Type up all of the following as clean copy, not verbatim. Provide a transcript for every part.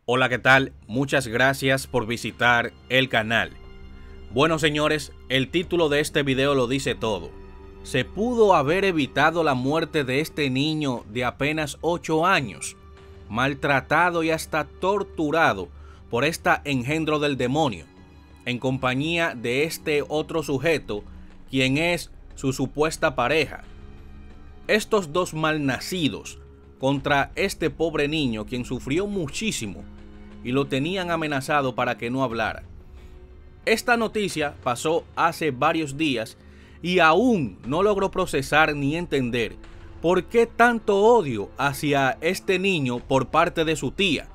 Hola, ¿qué tal? Muchas gracias por visitar el canal. Bueno, señores, el título de este video lo dice todo. ¿Se pudo haber evitado la muerte de este niño de apenas 8 años, maltratado y hasta torturado por esta engendro del demonio, en compañía de este otro sujeto, quien es su supuesta pareja? Estos dos malnacidos contra este pobre niño, quien sufrió muchísimo y lo tenían amenazado para que no hablara. Esta noticia pasó hace varios días y aún no logro procesar ni entender por qué tanto odio hacia este niño por parte de su tía.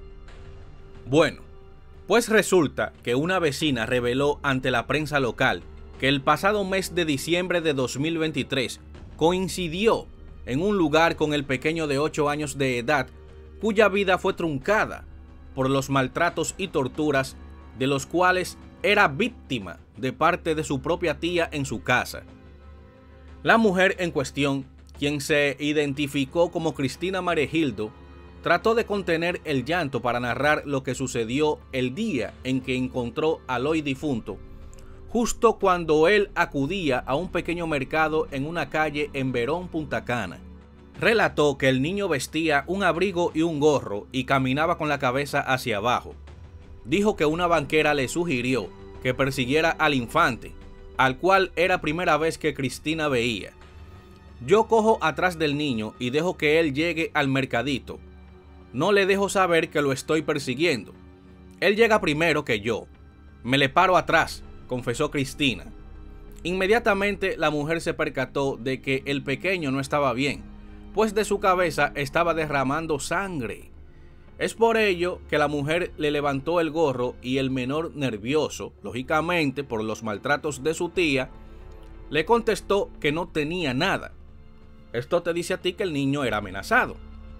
Bueno, pues resulta que una vecina reveló ante la prensa local que el pasado mes de diciembre de 2023 coincidió en un lugar con el pequeño de 8 años de edad, cuya vida fue truncada por los maltratos y torturas de los cuales era víctima de parte de su propia tía en su casa. La mujer en cuestión, quien se identificó como Cristina Maregildo, trató de contener el llanto para narrar lo que sucedió el día en que encontró al hoy difunto, justo cuando él acudía a un pequeño mercado en una calle en Verón, Punta Cana. Relató que el niño vestía un abrigo y un gorro y caminaba con la cabeza hacia abajo. Dijo que una banquera le sugirió que persiguiera al infante, al cual era primera vez que Cristina veía. Yo cojo atrás del niño y dejo que él llegue al mercadito. No le dejo saber que lo estoy persiguiendo. Él llega primero que yo. Me le paro atrás, confesó Cristina. Inmediatamente la mujer se percató de que el pequeño no estaba bien, pues de su cabeza estaba derramando sangre. Es por ello que la mujer le levantó el gorro y el menor, nervioso, lógicamente por los maltratos de su tía, le contestó que no tenía nada. Esto te dice a ti que el niño era amenazado.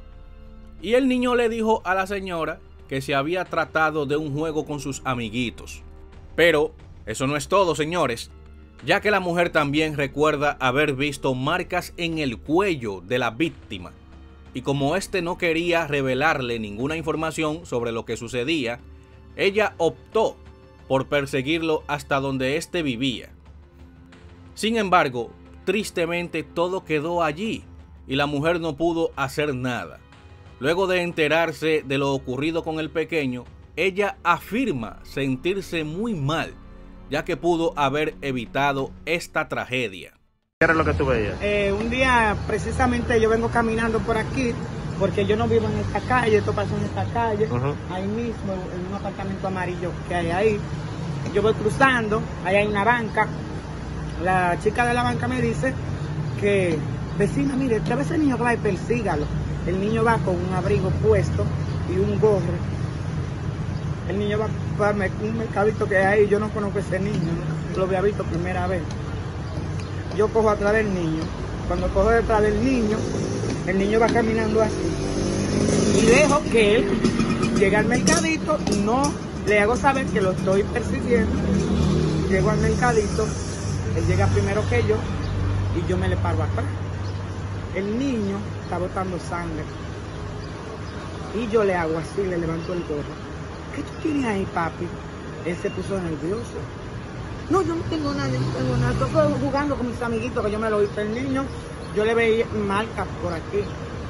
Y el niño le dijo a la señora que se había tratado de un juego con sus amiguitos. Pero eso no es todo, señores, ya que la mujer también recuerda haber visto marcas en el cuello de la víctima, y como este no quería revelarle ninguna información sobre lo que sucedía, ella optó por perseguirlo hasta donde éste vivía. Sin embargo, tristemente todo quedó allí y la mujer no pudo hacer nada. Luego de enterarse de lo ocurrido con el pequeño, ella afirma sentirse muy mal, ya que pudo haber evitado esta tragedia. ¿Qué era lo que tú veías? Un día precisamente yo vengo caminando por aquí, porque yo no vivo en esta calle, esto pasó en esta calle, ahí mismo, en un apartamento amarillo que hay ahí. Yo voy cruzando, ahí hay una banca. La chica de la banca me dice que, vecina, mire, trae ese niño que va y persígalo. El niño va con un abrigo puesto y un gorro. El niño va para un mercadito que hay ahí, yo no conozco a ese niño, lo había visto primera vez. Yo cojo atrás del niño. Cuando cojo detrás del niño, el niño va caminando así. Y dejo que él llegue al mercadito, no le hago saber que lo estoy persiguiendo. Llego al mercadito, él llega primero que yo y yo me le paro atrás. El niño está botando sangre. Y yo le hago así, le levanto el gorro. ¿Qué tú tienes ahí, papi? Él se puso nervioso. No, yo no tengo nada, yo no tengo nada. Estoy jugando con mis amiguitos, que yo me lo hice el niño. Yo le veía marcas por aquí.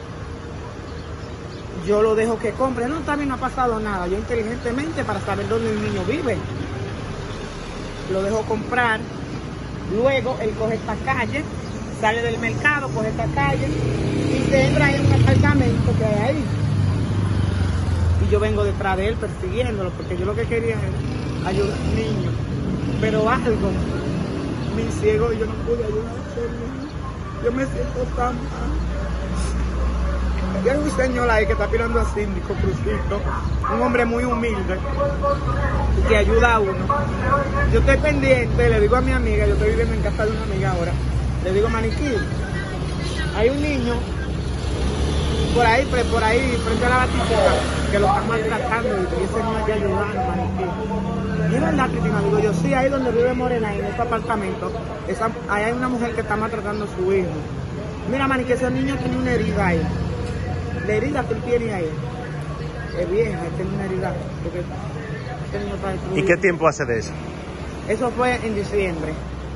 Yo lo dejo que compre. No, también no ha pasado nada. Yo inteligentemente, para saber dónde el niño vive, lo dejo comprar. Luego él coge esta calle, sale del mercado, coge esta calle y se entra en un apartamento que hay ahí. Y yo vengo detrás de él persiguiéndolo, porque yo lo que quería es ayudar al niño. Pero algo me ciego y yo no pude ayudar a ese niño. Yo me siento tan mal. Hay un señor ahí que está pirando a síndico, Crucito, un hombre muy humilde que ayuda a uno. Yo estoy pendiente, le digo a mi amiga, yo estoy viviendo en casa de una amiga ahora, le digo, Maniquí, hay un niño por ahí frente a la batista que lo están maltratando y ese niño hay que ayudar, Maniquí. ¿Es verdad, Cristina? Digo yo, sí, ahí donde vive Morena, en este apartamento, ahí hay una mujer que está maltratando a su hijo. Mira, Maniquí, ese niño tiene una herida ahí. La herida que él tiene ahí es vieja, tiene una herida. Porque este niño está destruido. ¿Y qué tiempo hace de eso? Eso fue en diciembre.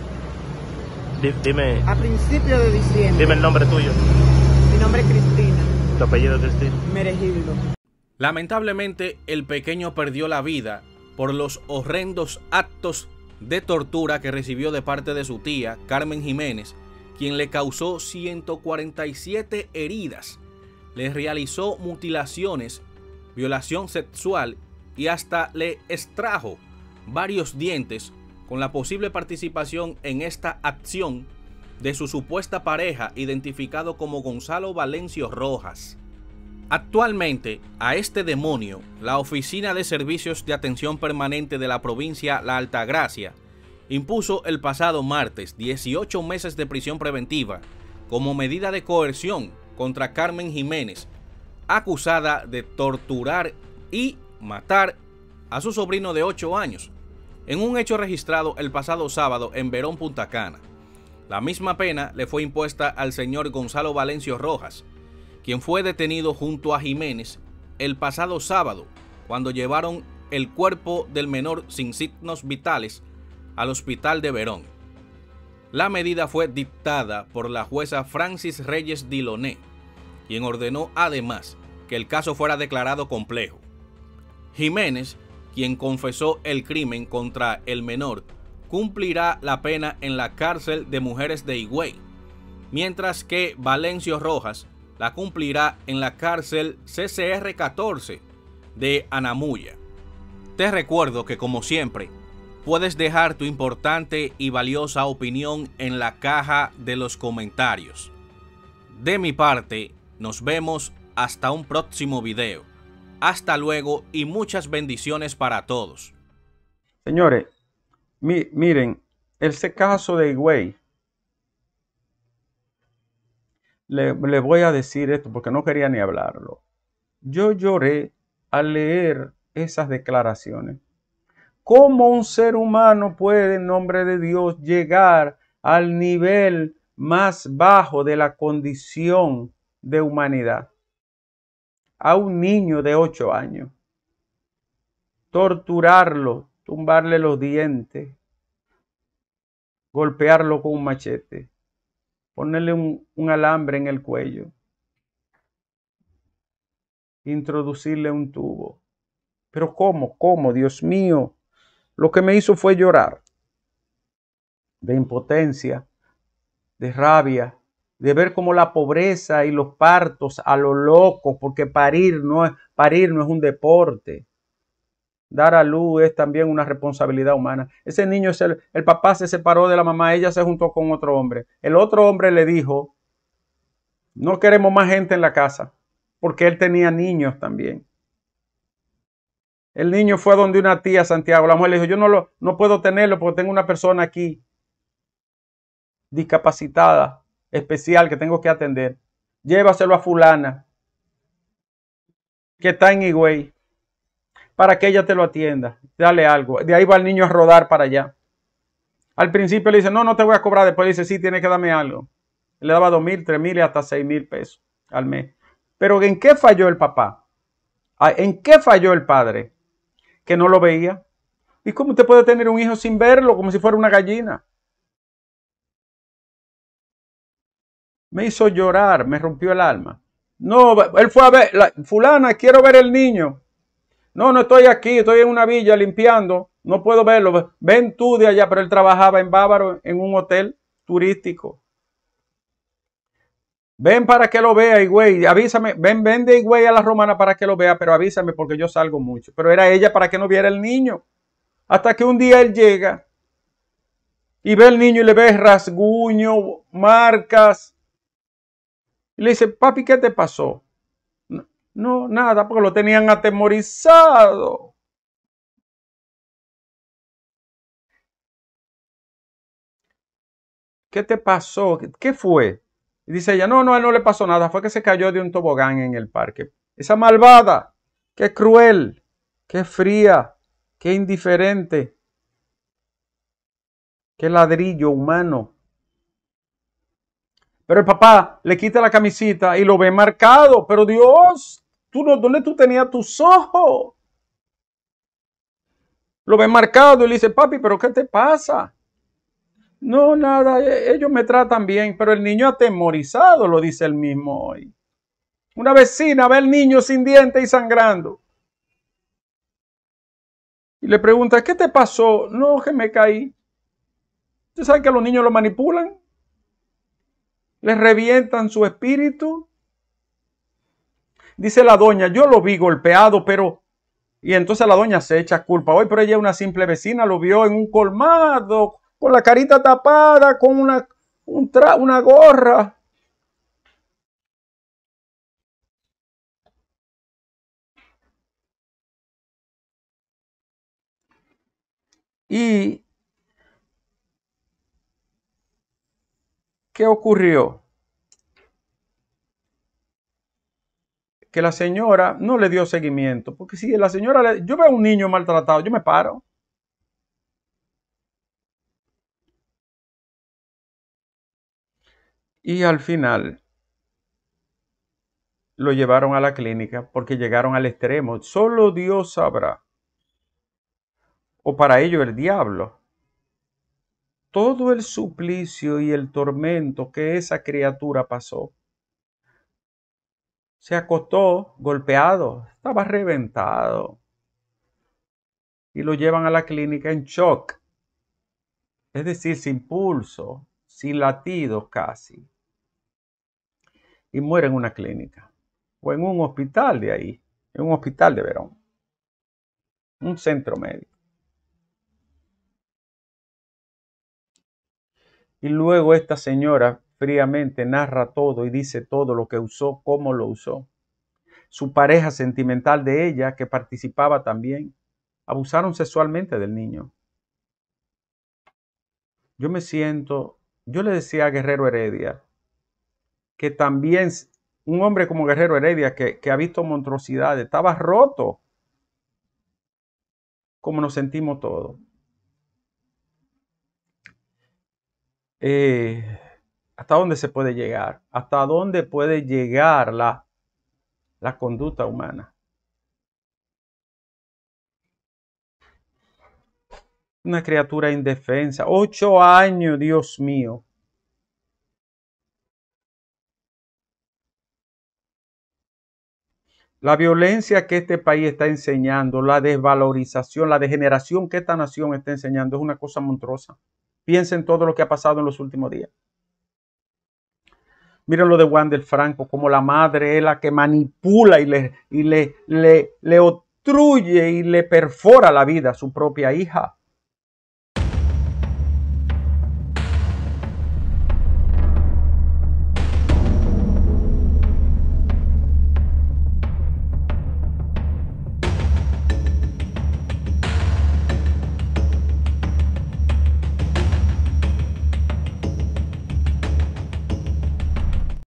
Dime, A principios de diciembre. dime el nombre tuyo. Mi nombre es Cristina ¿Tu apellido, Cristina? Meregildo. Lamentablemente, el pequeño perdió la vida por los horrendos actos de tortura que recibió de parte de su tía, Carmen Jiménez, quien le causó 147 heridas, le realizó mutilaciones, violación sexual y hasta le extrajo varios dientes, con la posible participación en esta acción de su supuesta pareja, identificado como Gonzalo Valencio Rojas. Actualmente, a este demonio, la Oficina de Servicios de Atención Permanente de la provincia La Altagracia impuso el pasado martes 18 meses de prisión preventiva como medida de coerción contra Carmen Jiménez, acusada de torturar y matar a su sobrino de 8 años, en un hecho registrado el pasado sábado en Verón, Punta Cana. La misma pena le fue impuesta al señor Gonzalo Valencio Rojas, quien fue detenido junto a Jiménez el pasado sábado, cuando llevaron el cuerpo del menor sin signos vitales al hospital de Verón. La medida fue dictada por la jueza Francis Reyes Diloné, quien ordenó además que el caso fuera declarado complejo. Jiménez, quien confesó el crimen contra el menor, cumplirá la pena en la cárcel de mujeres de Higüey, mientras que Valencio Rojas la cumplirá en la cárcel CCR 14 de Anamuya. Te recuerdo que, como siempre, puedes dejar tu importante y valiosa opinión en la caja de los comentarios. De mi parte, nos vemos hasta un próximo video. Hasta luego y muchas bendiciones para todos. Señores, miren, ese caso de Higüey, le voy a decir esto porque no quería ni hablarlo. Yo lloré al leer esas declaraciones. ¿Cómo un ser humano puede, en nombre de Dios, llegar al nivel más bajo de la condición de humanidad? A un niño de 8 años. Torturarlo, tumbarle los dientes, golpearlo con un machete, ponerle un alambre en el cuello, introducirle un tubo. Pero ¿cómo? ¿Cómo? Dios mío. Lo que me hizo fue llorar de impotencia, de rabia, de ver cómo la pobreza y los partos a lo loco, porque parir no es un deporte. Dar a luz es también una responsabilidad humana. Ese niño, el papá se separó de la mamá, ella se juntó con otro hombre. El otro hombre le dijo, no queremos más gente en la casa, porque él tenía niños también. El niño fue donde una tía, Santiago. La mujer le dijo, yo no puedo tenerlo porque tengo una persona aquí discapacitada, especial, que tengo que atender. Llévaselo a fulana, que está en Higüey, para que ella te lo atienda. Dale algo. De ahí va el niño a rodar para allá. Al principio le dice, no te voy a cobrar. Después le dice, sí, tiene que darme algo. Le daba 2,000, 3,000 y hasta 6,000 pesos al mes. Pero ¿en qué falló el papá? ¿En qué falló el padre? Que no lo veía. ¿Y cómo usted puede tener un hijo sin verlo? Como si fuera una gallina. Me hizo llorar, me rompió el alma. No, él fue a ver, fulana, quiero ver el niño. No estoy aquí, estoy en una villa limpiando, no puedo verlo. Ven tú de allá, pero él trabajaba en Bávaro, en un hotel turístico. Ven para que lo vea, Higüey, avísame, ven de Higüey a la Romana para que lo vea, pero avísame porque yo salgo mucho. Pero era ella para que no viera el niño. Hasta que un día él llega y ve el niño y le ve rasguño, marcas. Y le dice, papi, ¿qué te pasó? No, nada, porque lo tenían atemorizado. ¿Qué te pasó? ¿Qué fue? Y dice ella, no, a él no le pasó nada, fue que se cayó de un tobogán en el parque. Esa malvada, qué cruel, qué fría, qué indiferente, qué ladrillo humano. Pero el papá le quita la camisita y lo ve marcado. Pero Dios, ¿Dónde tú tenías tus ojos? Lo ve marcado y le dice, papi, ¿pero qué te pasa? No, nada, ellos me tratan bien, pero el niño atemorizado, lo dice él mismo hoy. Una vecina ve al niño sin dientes y sangrando. Y le pregunta, ¿qué te pasó? No, que me caí. ¿Usted sabe que a los niños lo manipulan? Les revientan su espíritu. Dice la doña, yo lo vi golpeado, pero... Y entonces la doña se echa culpa hoy, pero ella es una simple vecina, lo vio en un colmado, con la carita tapada, con una gorra. ¿Y qué ocurrió? Que la señora no le dio seguimiento, porque si la señora, yo veo a un niño maltratado, yo me paro. Y al final lo llevaron a la clínica porque llegaron al extremo. Solo Dios sabrá, o para ello el diablo, todo el suplicio y el tormento que esa criatura pasó. Se acostó golpeado, estaba reventado. Y lo llevan a la clínica en shock. Es decir, sin pulso, sin latidos casi. Y muere en una clínica. O en un hospital de ahí. En un hospital de Verón. Un centro médico. Y luego esta señora fríamente narra todo y dice todo lo que usó, cómo lo usó. Su pareja sentimental de ella, que participaba también, abusaron sexualmente del niño. Yo le decía a Guerrero Heredia, que también un hombre como Guerrero Heredia, que ha visto monstruosidades, estaba roto, como nos sentimos todos. ¿Hasta dónde se puede llegar? ¿Hasta dónde puede llegar la conducta humana? Una criatura indefensa, 8 años, Dios mío. La violencia que este país está enseñando, la desvalorización, la degeneración que esta nación está enseñando es una cosa monstruosa. Piensen todo lo que ha pasado en los últimos días. Miren lo de Wander Franco, como la madre es la que manipula y le obstruye y le perfora la vida a su propia hija.